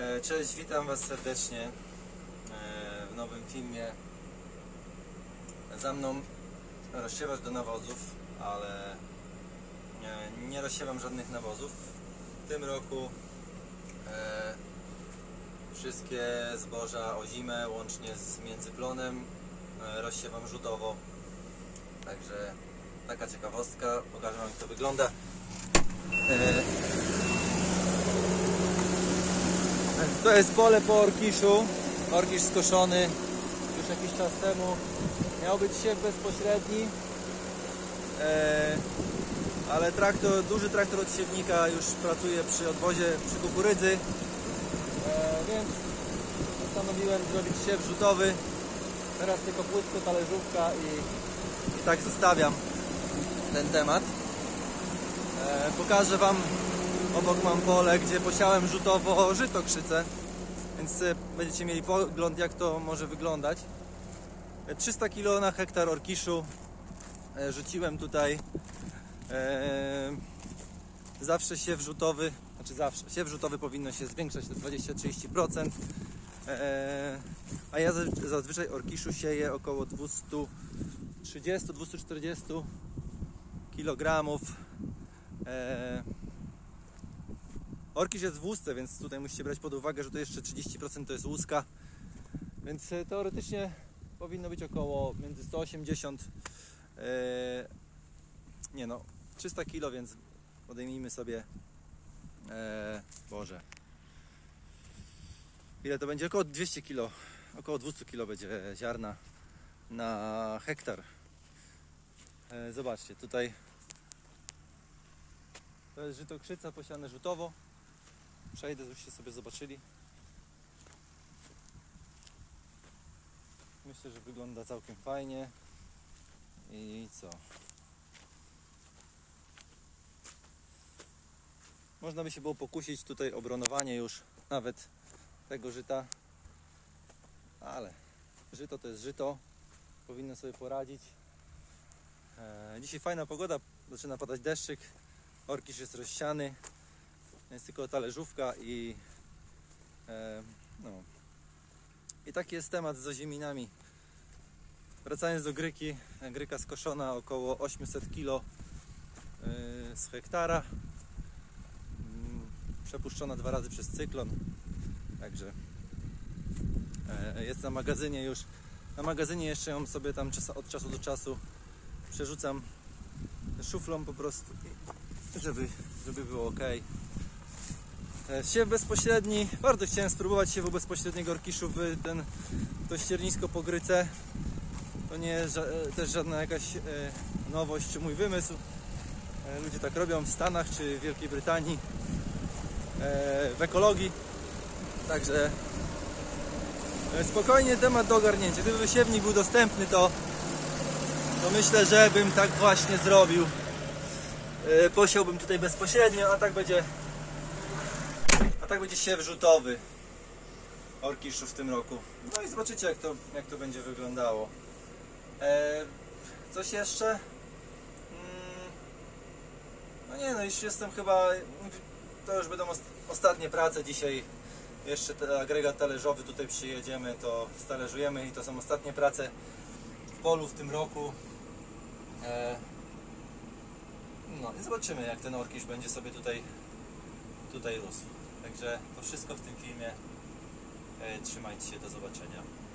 Cześć, witam Was serdecznie w nowym filmie. Za mną rozsiewacz do nawozów, ale nie rozsiewam żadnych nawozów. W tym roku wszystkie zboża o zimę, łącznie z międzyplonem, rozsiewam rzutowo. Także taka ciekawostka, pokażę Wam, jak to wygląda. To jest pole po orkiszu. Orkisz skoszony już jakiś czas temu. Miał być siew bezpośredni, ale duży traktor od siewnika już pracuje przy odwozie, przy kukurydzy, więc postanowiłem zrobić siew rzutowy. Teraz tylko płytko, talerzówka i tak zostawiam ten temat. Pokażę Wam, obok mam pole, gdzie posiałem rzutowo żytokrzycę, więc będziecie mieli pogląd, jak to może wyglądać. 300 kg na hektar orkiszu rzuciłem tutaj. Zawsze siew rzutowy, siew rzutowy powinno się zwiększać do 20-30%, a ja zazwyczaj orkiszu sieję około 230-240 kg. Orkisz jest w łusce, więc tutaj musicie brać pod uwagę, że to jeszcze 30% to jest łuska, więc teoretycznie powinno być około między 180 300 kg, więc podejmijmy sobie Boże, ile to będzie? Około 200 kg, około 200 kg będzie ziarna na hektar. Zobaczcie, tutaj to jest żytokrzyca posiane rzutowo. Przejdę, żebyście sobie zobaczyli. Myślę, że wygląda całkiem fajnie. I co? Można by się było pokusić tutaj o bronowanie już nawet tego żyta, ale żyto to jest żyto. Powinno sobie poradzić. Dzisiaj fajna pogoda, zaczyna padać deszczyk. Orkisz jest rozsiany. Jest tylko talerzówka i taki jest temat z ozimminami. Wracając do gryki, gryka skoszona około 800 kg z hektara, przepuszczona 2 razy przez cyklon, także jest na magazynie już. Na magazynie jeszcze ją sobie tam od czasu do czasu przerzucam szuflą po prostu, żeby było ok. Siew bezpośredni. Bardzo chciałem spróbować siewu bezpośredniego orkiszu w to ściernisko po gryce. To nie jest też żadna jakaś nowość czy mój wymysł. Ludzie tak robią w Stanach czy w Wielkiej Brytanii w ekologii. Także spokojnie temat do ogarnięcia. Gdyby siewnik był dostępny, to myślę, że bym tak właśnie zrobił. Posiałbym tutaj bezpośrednio, a tak będzie siew rzutowy orkiszu w tym roku. No i zobaczycie, jak to będzie wyglądało. Coś jeszcze? Już jestem chyba, to już będą ostatnie prace dzisiaj. Jeszcze ten agregat talerzowy tutaj przyjedziemy, to stależujemy i to są ostatnie prace w polu w tym roku. I zobaczymy, jak ten orkisz będzie sobie tutaj rósł. Także to wszystko w tym filmie. Trzymajcie się, do zobaczenia.